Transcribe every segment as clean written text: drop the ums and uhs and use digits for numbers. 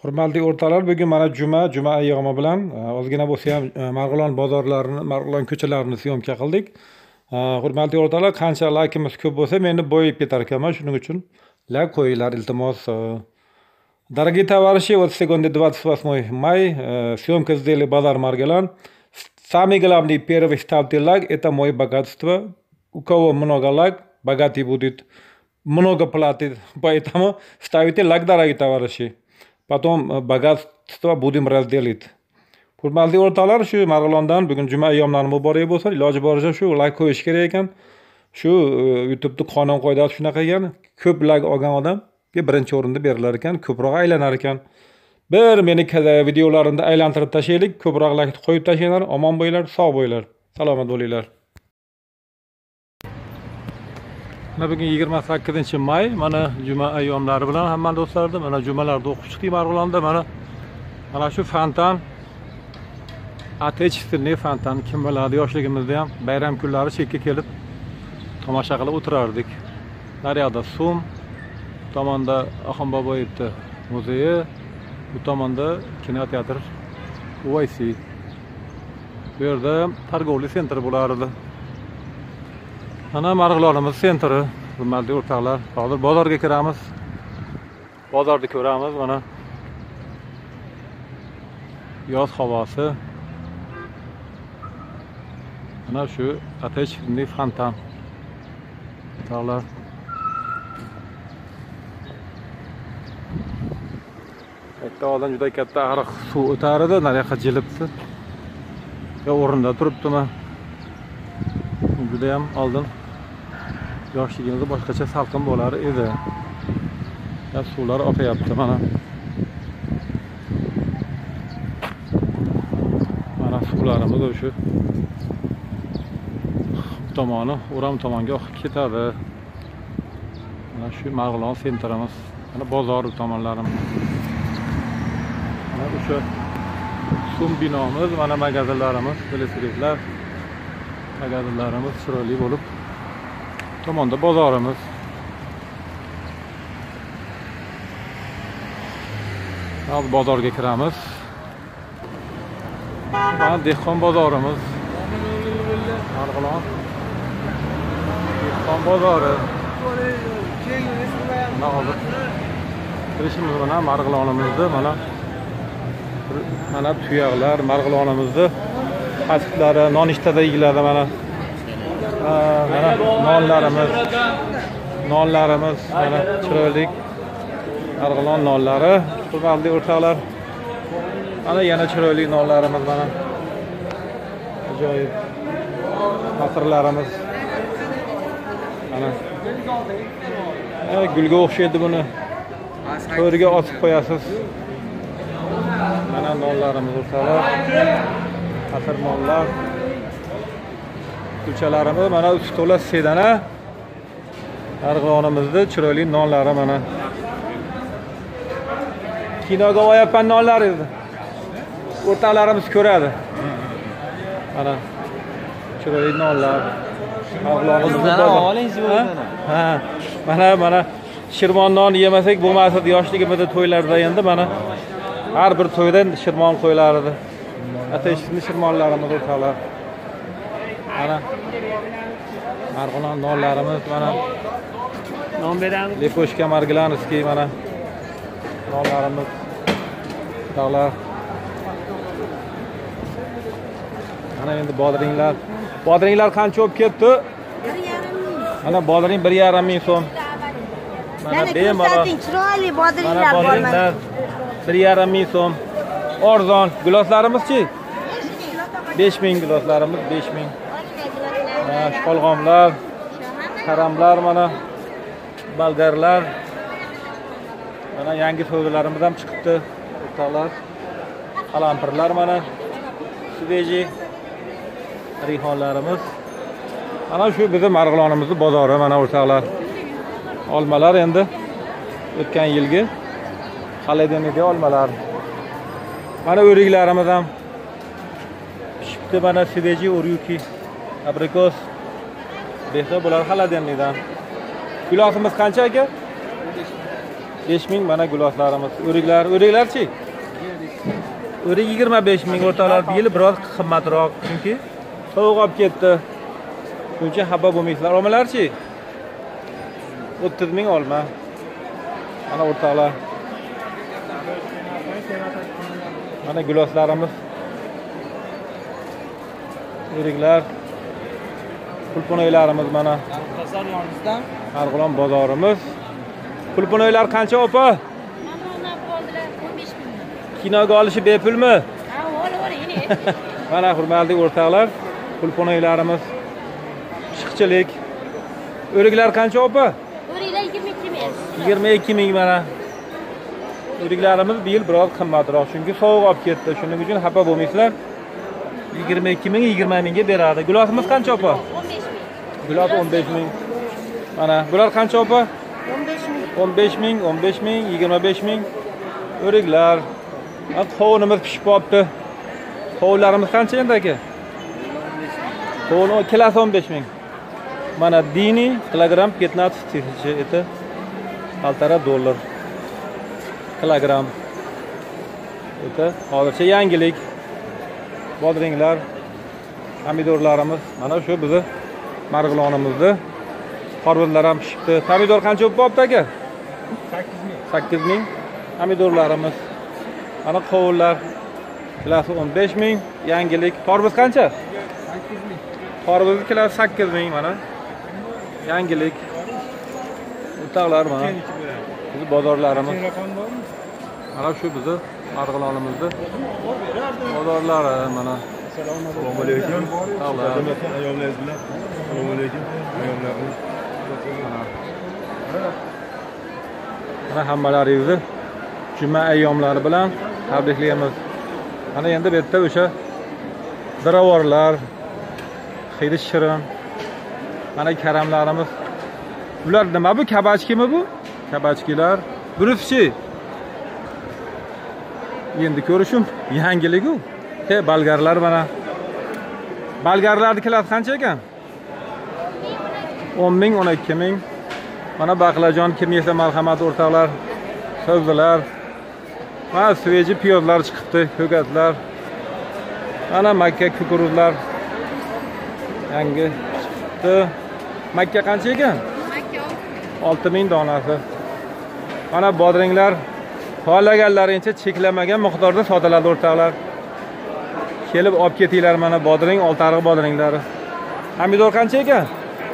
Hurmatli o'rtoqlar, bugun mana juma ayyomı bilan ozgina bo'lsa ham Marg'ilon bozorlarini, Marg'ilon ko'chalarini syomka qildik. Hurmatli o'rtoqlar, qancha laykimiz ko'p bo'lsa, meni boyib ketar ekanman, shuning uchun layk qo'yinglar, iltimos. Дорогие товарищи, вот сегодня 28 мая, съемка сделали базар Маргелан. Самый главный первый ставьте лайк, это мое богатство. У кого много лайк, богатый будет, много платит, поэтому ставите лайк, дорогие товарищи. Потом богатство будем разделить. Hurmatli o'rtoqlar, shu Marg'ilondan bugun juma ayyomlari muborak bo'lsin. Iloji boricha shu layk qo'yish kerak ekan. Shu YouTube'da qonun qoidasi shunaqa ekan. Ko'p layk olgan odam birinchi o'rinda berilar ekan, ko'proq aylanar ekan. Bir meni videolarimda aylantirib tashlaylik, ko'proq layk qo'yib tashlanglar. Omon bo'linglar, sog' bo'linglar, salomat bo'linglar. Mana bugun 28-may, mana juma ayyomlari bilan hamma do'stlardim, mana jumalarda o'qib chiqdik Marg'ilonda, mana shu fontan, Отечественный fontan, kim biladi, yoshligimizda ham bayram kunlari chekka kelib tomosha qilib o'tirardik. Naryoqda Sum, bu tomonda Axon Boboyevni muzeyi, bu tomonda kinoteatr Uvaysi. Bu yerda targovli sentr bo'lardi. Mana Marg'ilonimiz sentri, hurmatli o'rtoqlar. Hozir bozorga kiramiz. Bozorda ko'ramiz, mana yoz havosi. Mana shu Отечественный fontan. O'rtoqlar. Bitta odam juda katta ariq suv o'tar edi, nariyoqqa jilibdi. Ya o'rinda turibdimi? Juda ham oldin yoshligimizda boshqacha salqin bo'lar edi. Ya suvlar oqayapti mana. Mana suvlarimiz o'sha tomoni, O'ram tomonga oqib ketadi. Mana shu Marg'ilon sentrimiz, mana bozor tomonlarimiz. Mana o'sha Sum binomiz, mana magazinlarimiz, velosipedlar, magazinlarimiz chiroyli bo'lib, tomonda bozorimiz. Hozir bozorga kiramiz. Mana dehqon bozorimiz. Marg'ilon dehqon bozori. Mana hozir kirishimiz bilan Marg'ilonimizda mana tuyoqlar, Marg'ilonimizda qashiqlari, nonushtada yeyiladi mana. Mana nonlarimiz, mana chiroyli Marg'ilon nonlari. Hurmatli o'rtoqlar, mana yana chiroyli nonlarimiz mana. Ajoyib masirlarimiz. Mana gulga o'xshaydi buni. To'riga osib qo'yasiz. Mana nonlarimiz o'rtoqlar. Asr nonlar. Kulchalarimiz mana ustola sedana. Marg'ilonimizda chiroyli nonlari mana. Kinoga oyapman nonlar edi. O'rtoqlarimiz ko'radi. Mana chiroyli nonlar. Marg'ilonimizda olingiz bo'ldi. Mana shirmon non yemasak bo'lmasdi yoshligimizda to'ylarda endi mana har bir to'ydan shirmon qo'yilardi. Ateşli shirmonlarimiz o'rtoqlar. Mana Marg'ilon nonlarimiz mana. Non beramiz. Leposhka Marg'ilonskiy mana nonlarimiz. O'rtoqlar. Mana endi bodringlar qancha olib ketdi? 1,5 ming. Mana bodring 1,5 ming so'm. Mana bemalol chiroyli bodringlar bor mana. 1,5 ming so'm. Arzon giloslarimiz-chi? 5 ming giloslarimiz 5 ming. Qolg'omlar, qaramlar mana, bolgarlar. Mana yangi savdolarimiz ham chiqibdi. O'rtoqlar. Qalampirlar mana. Sveji rihonlarimiz. Mana shu bizim Marg'ilonimizning bozori mana o'rtoqlar. Olmalar endi o'tgan yilgi xaladeniga olmalar. Mana o'riklarimiz ham pishibdi, mana sveji o'ryuki, abrikos. Behi bular xaladenidan. Kilosimiz qancha aka? 5000 mana guloslarimiz. O'riklar-chi? O'rik 25000 o'rtalar. Bu yil biroz qimmatroq, chunki sovuq olib ketdi. Shuncha xafa bo'lmaysizlar. Olmalar-chi? 30000 olma. Mana o'rtalar. Mana guloslarimiz. O'riklar. Pulponoylarimiz mana. Bozor yonimizdan. Marg'ilon bozorimiz. Pulponoylar qancha opa? Mana 15 ming. Kinoga olishi bepulmi? Ha, olavering. Mana hurmatli o'rtoqlar, pulponoylarimiz. Pishiqchilik. O'riklar qancha opa? O'riklar 22 ming. 22 ming mana. O'riklarimiz bu yil biroz qimmatroq, chunki sovuq olib ketdi. Shuning uchun xafa bo'lmaysizlar. 22 ming, 20 mingga beradi. Gulosimiz qancha opa? 15 ming. Gulos 15 ming. Mana bular qancha opa? 15 ming. 15 ming, 25 ming. O'riklar. Qovunimiz pishib qolibdi. Qovunlarimiz qancha endi aka? Qovun kilosi 15 ming. Mana dini kilogram 15 тысяч это $1,5 kilogram. Это hozircha yangilik. Bodringlar, pomidorlarimiz. Mana shu bizni Marg'ilonimizda. Qorvizlar ham pishibdi. Pomidor qancha bo'lib aka? 8 ming. Pomidorlarimiz. Mana qovunlar kilosi 15 ming. Yangilik. Qorviz qancha? 8 ming. Qorviz kilosi 8 ming mana. Yangilik. O'rtoqlar mana. Bizi bozorlarimiz. Mana shu bizni Marg'ilonimizda bozorlari mana. Assalomu alaykum. Ayollarimiz bilan. Assalomu alaykum. Ayollarimiz. Mana hammalaringizni juma ayyomlari bilan tabriklaymiz. Mana endi bu yerda o'sha ziravorlar, xiyri shirin, mana karamlarimiz. Bular nima bu? Kabachkimi bu? Kabachkilar. Burifchi. Endi ko'rishim yangilik u. Bolgarlar mana. Bolgarlarning kilosi qancha ekan? 10 ming, 12 ming. Mana baqlajon kim yesa marhamat o'rtoqlar. Sabzilar. Mana sveji piyozlar chiqibdi, ko'katlar. Mana makka kukuruzlar. Yangi chiqibdi. Makka qancha ekan? Makka 6 ming donasi. Mana bodringlar xohlaganlarincha cheklamagan miqdorda sotiladi o'rtoqlar. Kelib olib ketinglar mana bodring, oltariq bodringlari. Pomidor qancha ekan?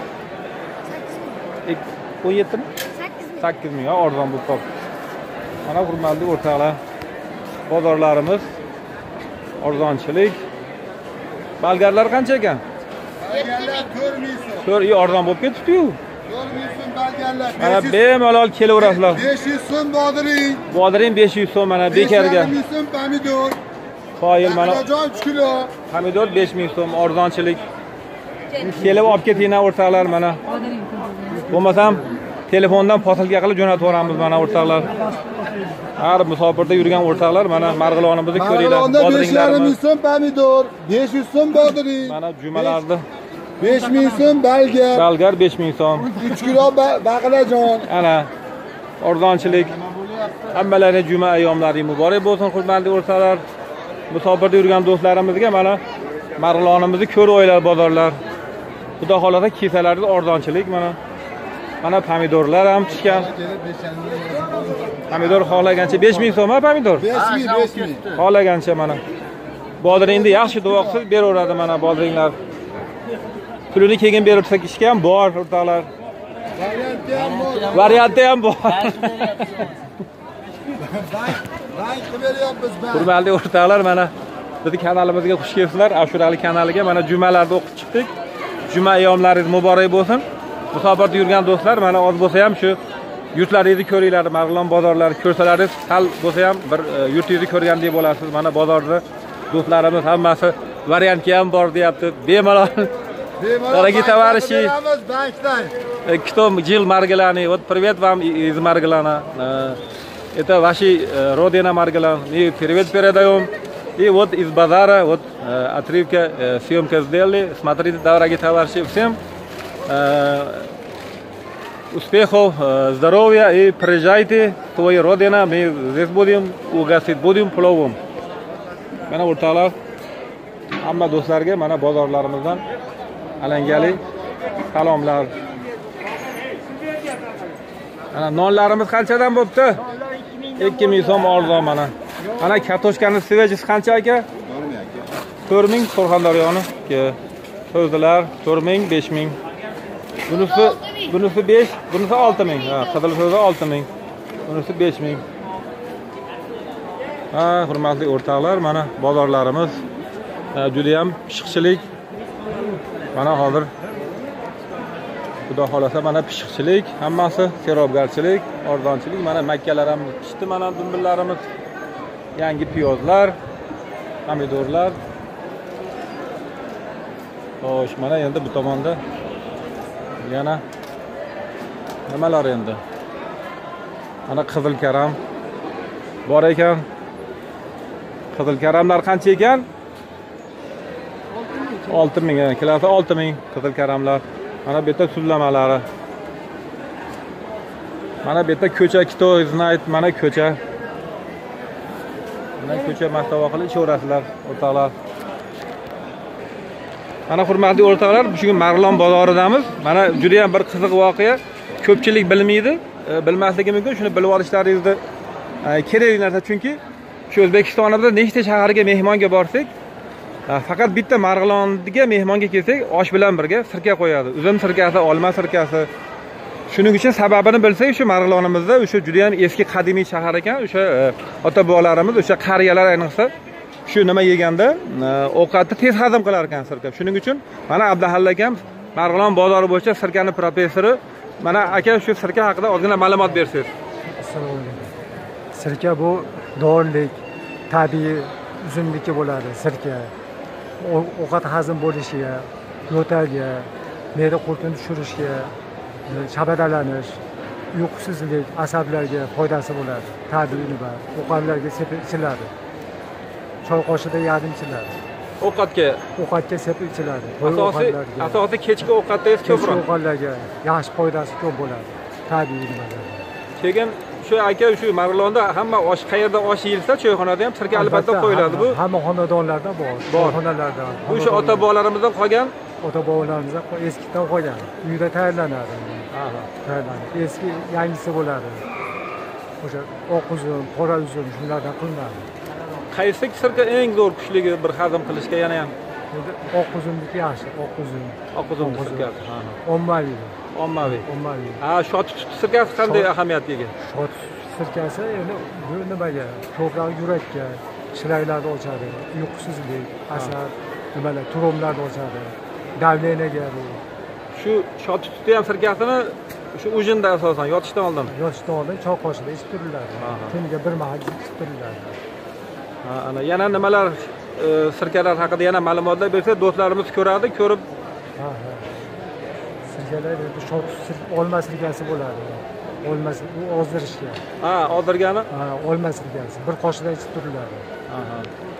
17 mi? 8 ming. Arzon bo'lib qoldi. Mana hurmatli o'rtoqlar, bozorlarimiz arzonchilik. Bolgarlar qancha ekan? Bolgarlar 4 ming so'm. 4 arzon bo'lib ketibdi-yu. 4 ming so'm bolgarlar. Mana bemalol kelaverasizlar. 500 so'm bodring. Bodring 500 so'm mana bekarga. 5 ming so'm pomidor. Qoyil mana Baqlajon 3 kilo. pomidor 5000 so'm arzonchilik. Kelib olib ketinglar o'rtoqlar mana. Bo'lmasam telefondan posilka qilib jo'natib yuboramiz mana o'rtoqlar. Har musofirda yurgan o'rtoqlar mana Marg'ilonimizni ko'ringlar. Bodringlar 5 ming so'm pomidor, 500 so'm bodring. Mana jumalarni 5 ming so'm bolgar. Bolgar 5000 so'm. 3 kilo baqlajon. Ana arzonchilik. Hammalariga juma ayyomlari muborak bo'lsin hurmatli o'rtoqlar. Musofirda yurgan do'stlarimizga mana Marg'ilonimizni ko'rib oylar bozorlar. Xudo xolasa kesalarda arzonchilik mana. Mana pomidorlar ham tushgan. Pomidor xohlagancha 5000 so'm pomidor. 5 ming. Xohlagancha mana. Bodringni yaxshi duo qilib beraveradi mana bodringlar. Pulini keyin berib sakishga ham bor o'rtoqlar. Varianti ham bor. Bank beryapmiz bank. Hurmatli o'rtoqlar mana bizning kanalimizga xush kelibsizlar. Ashurali kanaliga mana jumalarda o'qib chiqdik. Juma ayyomlaringiz muborak bo'lsin. Musofirda yurgan do'stlar mana oz bo'lsa ham shu yurtlaringizni ko'ringlar, Marg'ilon bozorlari ko'rsalaringiz sal bo'lsa ham bir yurtingizni ko'rgandek bo'lasiz. Mana bozorda do'stlarimiz hammasi variantga ham bor deyapti. Bemalol. Дорогие товарищи, кто жил в Маргилане, вот привет вам из Маргилана. Это ваши родина Маргилан. И привет передаем. И вот из базара, вот отрывка съемка сделали. Смотрите, дорогие товарищи, всем Успехов, здоровья и приезжайте в твою родину. Мы здесь будем угостить, будем пловом. Mana o'rtoqlar, hamma do'stlarga mana bozorlarimizdan alangali salomlar. Mana nonlarimiz qanchadan bo'pti? 2000 so'm arzon mana. Mana kartoshkani svejisi qancha aka? 4000 Surxondaryoni. So'zdilar 4000, 5000. Bunisi 5, bunisi 6000. Ha, qizil so'zi 6000. Bunisi 5000. Ha, hurmatli o'rtoqlar, mana bozorlarimiz juda ham pishiqchilik. Mana hozir Xudo xolasa mana pishiqchilik, hammasi serobgarchilik, arzonchilik. Mana makkalar ham pishdi, mana dumbillarimiz, yangi piyozlar, pomidorlar. Xo'sh, mana endi bu tomonda yana nimalar endi? Mana qizil karam bor ekan. Qizil karamlar qancha ekan? 6000, kilosi 6000 qizil karamlar. Mana bu yerda suzlamalari. Mana bu yerda ko'cha kito znayt, mana ko'cha. Mana ko'cha mastava qilib ishovrasizlar, o'rtoqlar. Mana hurmatli o'rtoqlar, bugun Marg'ilon bozoridamiz. Mana juda ham bir qiziq voqea. Ko'pchilik bilmaydi, bilmasligi mumkin. Shuni bilib olishlaringizni kerak narsa, chunki shu O'zbekistonda nechta shaharga mehmonga borsak, faqat bitta Marg'ilonga mehmonga kelsak, osh bilan birga sirka qo'yadi. Uzum sirkasi, olma sirkasi. Shuning uchun sababini bilsak, shu Marg'ilonimizda o'sha juda ham eski qadimiy shahar ekan. O'sha ota-bobolarimiz, o'sha qariyalar ayniqsa shu nima yeganda ovqatni tez hazm qilar ekan sirka. Shuning uchun mana Abduhalla akam Marg'ilon bozori bo'yicha sirkani professori. Mana aka shu sirka haqida ozgina ma'lumot bersangiz. Assalomu alaykum. Sirka bu dorilik, tabiiy uzumniki bo'ladi. Sirka ovqat hazm bo'lishiga, yo'talga, me'da qurtini tushirishga, shabadalanish, uyqusizlik, asablarga foydasi bo'ladi. Tabiiy nima, ovqatlarga sepib ichiladi. Choy qoshida yadim ichiladi. Ovqatga sepib ichiladi. Asosiy kechki ovqatda ko'proq. Kechki ovqatlarga yaxshi foydasi ko'p bo'ladi. Tabiiy nimalar. Keyin shu aka shu Marg'ilonda hamma osh qayerda osh yeyilsa, choyxonada ham sirka albatta qo'yiladi bu. Hamma xonadonlarda bor. Choyxonalarda. Bu shu ota-bobolarimizdan qolgan, ota-bobolarimizdan eskidan qolgan. Uyda tayyorlanadi. Tayyorlanadi. Eski yangisi bo'ladi. O'sha oq uzum, qora uzum shunlardan qilinadi. Qaysi sirka eng zo'r kuchligi bir hazm qilishga yana ham? Oq uzumniki yaxshi, oq uzum. Oq uzum sirkasi. Ommaviy. Ommaviy. Ommaviy. Ha, shot sirkasi qanday ahamiyatga ega? Shot sirkasi endi bu nimaga? Ko'proq yurakka, chilaylarni ochadi, uyqusizlik, asab, nimalar, turomlarni ochadi. Davleniyaga bu. Shu shot tutdi ham sirkasini shu ujinda asosan yotishdan oldin. Yotishdan oldin choy qoshida ichib turiladi. Kuniga bir mahal ichib turiladi. Ha, ana yana nimalar sirkalar haqida yana ma'lumotlar bersa, do'stlarimiz ko'radi, ko'rib. Ha. Sirkalar endi shot olma sirkasi bo'ladi. Olmasi u ozdirishga. Ha, ozdirgani? Ha, olma sirkasi. Bir qoshiqdan ichib turiladi. Aha.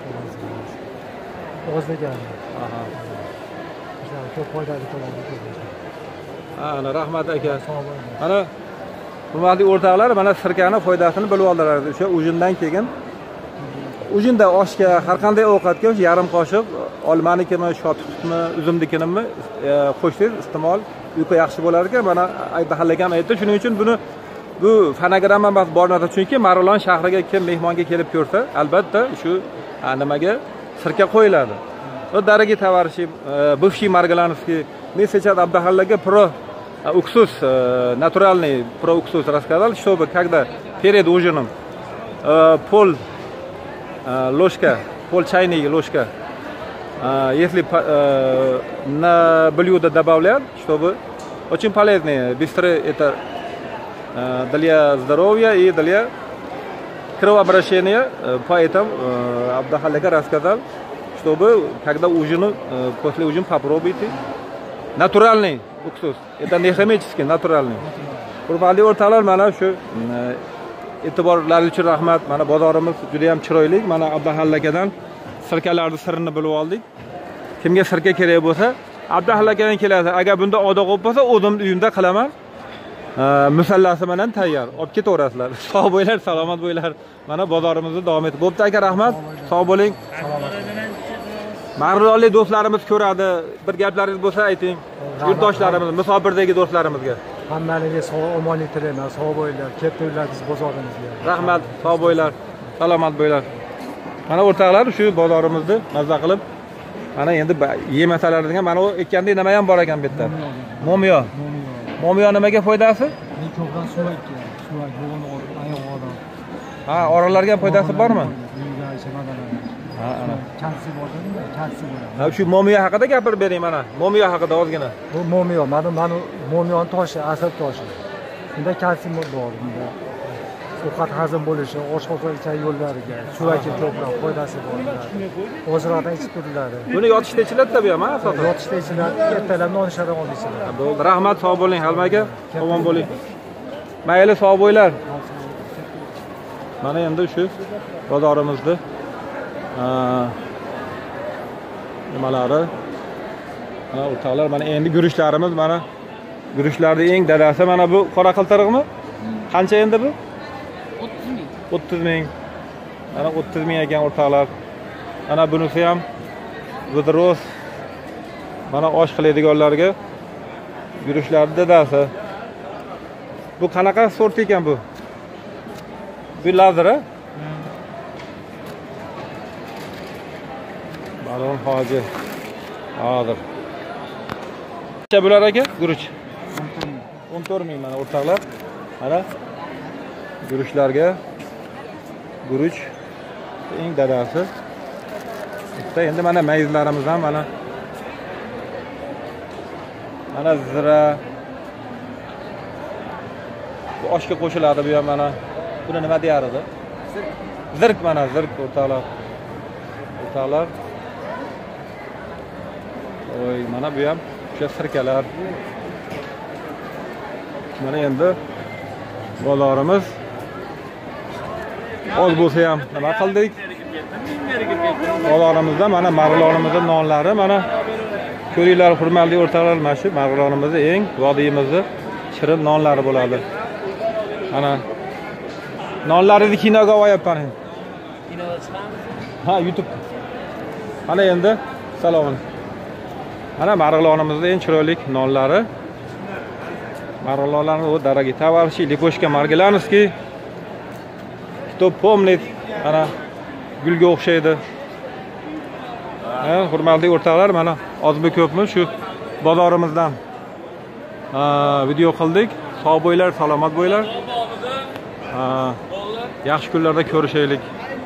Ozdirgani. Aha. Ko'p foydali bo'ladi. Ha, ana rahmat aka. Mana hurmatli o'rtoqlar, mana sirkani foydasini bilib oldilar. O'sha ujindan keyin ujinda oshga har qanday ovqatga yarim qoshiq olmanikimi, shotutmi, uzumnikinimi qo'shsangiz iste'mol uyqu yaxshi bo'lar ekan. Mana Abduhalla akam aytdi. Shuning uchun buni bu fonogramma emas, bor narsa. Chunki Marg'ilon shahriga kim mehmonga kelib ko'rsa, albatta shu nimaga sirka qo'yiladi. Вот, дорогие товарищи, бывшие маргилановские, мне сейчас Абдухаллаga про уксус, натуральный про уксус рассказал, чтобы когда перед ужином пол чайной ложка, если на блюдо добавлять, чтобы очень полезно, быстро это для здоровья и для кровообращения, поэтому Абдухаллага рассказал, чтобы когда после ужина попробуйте натуральный уксус. Это не химический, натуральный. Hurmatli o'rtoqlar, mana shu e'tiborlar uchun rahmat. Mana bozorimiz juda ham chiroyli. Mana Abduhalla akadan sirkalarning sirini bilib oldik. Kimga sirka kerak bo'lsa, Abduhalla akadan keladi. Agar bunda odoq bo'lib bo'lsa, o'zim uyimda qilaman. musallasi bilan tayyor. Olib ketaverasizlar. Sog' bo'linglar, salomat bo'linglar. Mana bozorimizni davom etib. Bo'pti aka, rahmat. Sog' bo'ling. Mag'rurli do'stlarimiz ko'radi. Bir gaplaringiz bo'lsa ayting. Yurtdoshlarimiz, musofirdagi do'stlarimizga. Hammaniga sog' omonlik tilayman. Sog' bo'linglar. Kelib turinglar biz bozorimizga. Rahmat, sog' bo'linglar. Salomat bo'linglar. Mana o'rtoqlar shu bozorimizni mazza qilib, mana endi yemasalar degan mana u ekkanda nima ham bor ekan bu yerda. Momiyo. Momiyo nimaga foydasi? Ko'pdan suvakka, suvak bo'g'in oyog'idan. Ha, oralarga foydasi bormi? Ha, ana. Kalsiy bordimi? Kalsiy bo'ladi. Ha, shu momiyo haqida gapirib bering mana. Momiyo haqida ozgina. Bu momiyo, mana momiyoni toshi, asl toshi. Bunda kalsiy bor bunda. Ovqat hazm bo'lishi, oshqozon yo'llariga, suvakka ko'proq foydasi bor. Ozroqdan ichib turiladi. Buni yotishda ichiladi tabii ham, asosan. Yotishda ichiladi, ertalab nonushtadan oldin ichiladi. Bo'ldi. Rahmat, sog' bo'ling, Halmaga. Omon bo'ling. Mayli, sog' bo'linglar. Mana endi shu bozorimizni nimalari. Mana o'rtoqlar, mana endi guruchlarimiz, mana guruchlarning eng dadasi mana bu qora qiltiriqmi? Qancha endi bu? 30 ming. Mana 30 ming ekan o'rtoqlar. Mana bunisi ham vodoroz. Mana osh qiladiganlarga guruchlarning dadasi. Bu qanaqa sort ekan bu? Bu lazera? Baron hoji. Hozir. Necha bo'lar aka? Guruch. 14 ming mana o'rtoqlar. Mana guruchlarga guruch eng dadasi. Bitta endi mana mayizlarimiz ham mana zira bu oshga qo'shiladi bu ham mana. Buni nima deyar edi? Zirk mana zirk o'rtoqlar. O'rtoqlar. Oy, mana bu ham o'sha sirkalar. Mana endi bozorimiz oz bo'lsa ham nima qildik? Bozorimizda mana mag'rulonimizning nonlari mana ko'ringlar hurmatli o'rtoqlar, mana shu mag'rulonimizning eng vodiyimizning shirin nonlari bo'ladi. Mana nonlaringizni kinoga olyapman. Kinoga chiqamiz? Ha, YouTube. Mana endi salom. Mana mag'rulonimizning eng chiroyli nonlari. Mag'rulonlarni o daragiy tovarshi Liposhka Margelanovskiy. Кто помнит, ana gulga o'xshaydi. Hurmatli o'rtoqlar, mana ozmi ko'pmi shu bozorimizdan video qildik. Sog' bo'linglar, salomat bo'linglar. Yaxshi kunlarda ko'rishaylik.